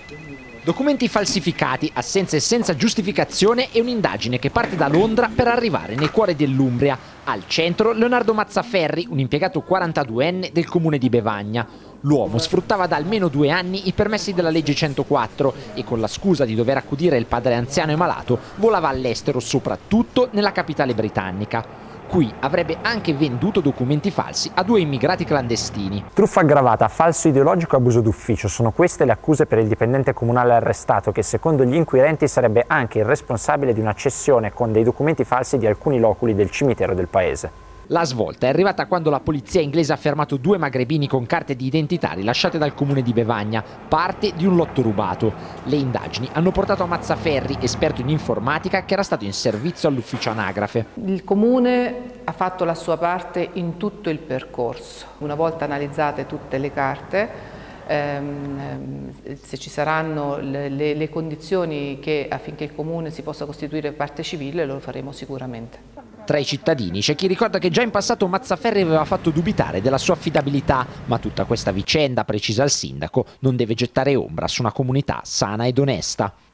Documenti falsificati, assenza e senza giustificazione e un'indagine che parte da Londra per arrivare nel cuore dell'Umbria. Al centro Leonardo Mazzaferri, un impiegato 42enne del comune di Bevagna. L'uomo sfruttava da almeno 2 anni i permessi della legge 104 e con la scusa di dover accudire il padre anziano e malato volava all'estero, soprattutto nella capitale britannica. Qui avrebbe anche venduto documenti falsi a 2 immigrati clandestini. Truffa aggravata, falso ideologico e abuso d'ufficio. Sono queste le accuse per il dipendente comunale arrestato che secondo gli inquirenti sarebbe anche il responsabile di una cessione con dei documenti falsi di alcuni loculi del cimitero del paese. La svolta è arrivata quando la polizia inglese ha fermato 2 magrebini con carte di identità rilasciate dal comune di Bevagna, parte di un lotto rubato. Le indagini hanno portato a Mazzaferri, esperto in informatica, che era stato in servizio all'ufficio anagrafe. Il comune ha fatto la sua parte in tutto il percorso. Una volta analizzate tutte le carte, se ci saranno le condizioni affinché il comune si possa costituire parte civile, lo faremo sicuramente. Tra i cittadini c'è chi ricorda che già in passato Mazzaferri aveva fatto dubitare della sua affidabilità, ma tutta questa vicenda, precisa il sindaco, non deve gettare ombra su una comunità sana ed onesta.